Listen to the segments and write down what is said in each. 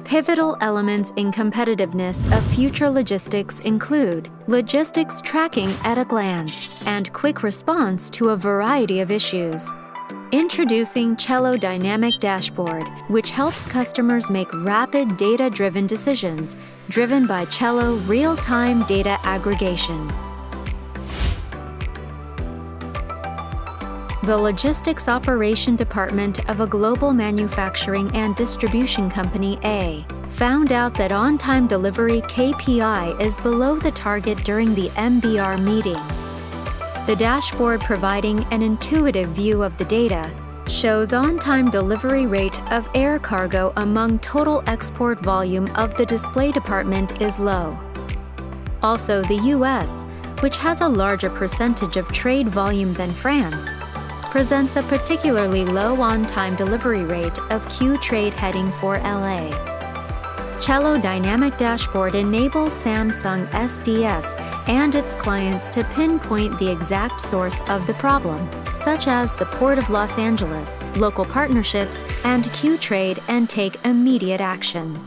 Pivotal elements in competitiveness of future logistics include logistics tracking at a glance and quick response to a variety of issues. Introducing Cello Dynamic Dashboard, which helps customers make rapid data-driven decisions driven by Cello real-time data aggregation. The Logistics Operation Department of a global manufacturing and distribution company A found out that on-time delivery KPI is below the target during the MBR meeting. The dashboard, providing an intuitive view of the data, shows on-time delivery rate of air cargo among total export volume of the display department is low. Also, the US, which has a larger percentage of trade volume than France, presents a particularly low on-time delivery rate of Q trade heading for LA. Cello Dynamic Dashboard enables Samsung SDS and its clients to pinpoint the exact source of the problem, such as the Port of Los Angeles, local partnerships, and Q trade, and take immediate action.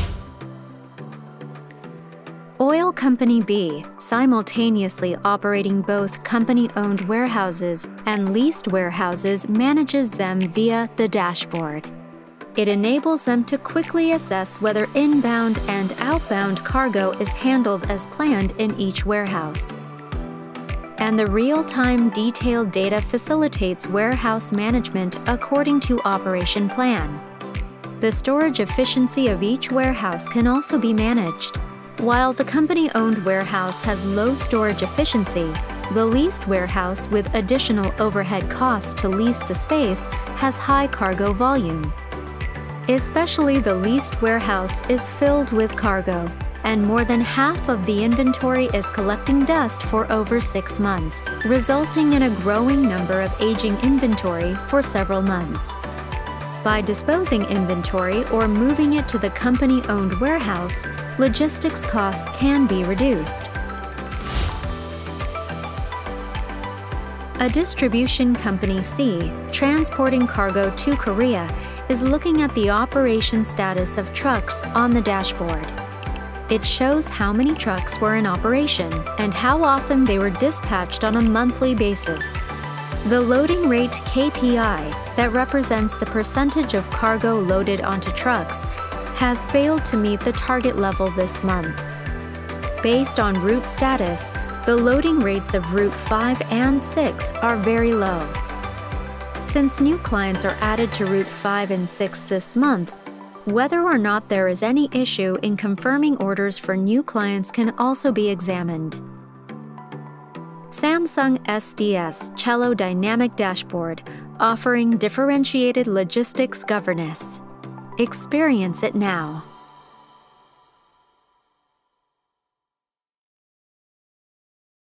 Oil Company B, simultaneously operating both company-owned warehouses and leased warehouses, manages them via the dashboard. It enables them to quickly assess whether inbound and outbound cargo is handled as planned in each warehouse. And the real-time detailed data facilitates warehouse management according to operation plan. The storage efficiency of each warehouse can also be managed. While the company-owned warehouse has low storage efficiency, the leased warehouse, with additional overhead costs to lease the space, has high cargo volume. Especially the leased warehouse is filled with cargo, and more than half of the inventory is collecting dust for over 6 months, resulting in a growing number of aging inventory for several months. By disposing inventory or moving it to the company-owned warehouse, logistics costs can be reduced. A distribution company C, transporting cargo to Korea, is looking at the operation status of trucks on the dashboard. It shows how many trucks were in operation and how often they were dispatched on a monthly basis. The loading rate KPI, that represents the percentage of cargo loaded onto trucks, has failed to meet the target level this month. Based on route status, the loading rates of Route 5 and 6 are very low. Since new clients are added to Route 5 and 6 this month, whether or not there is any issue in confirming orders for new clients can also be examined. Samsung SDS Cello Dynamic Dashboard, offering differentiated logistics governance. Experience it now.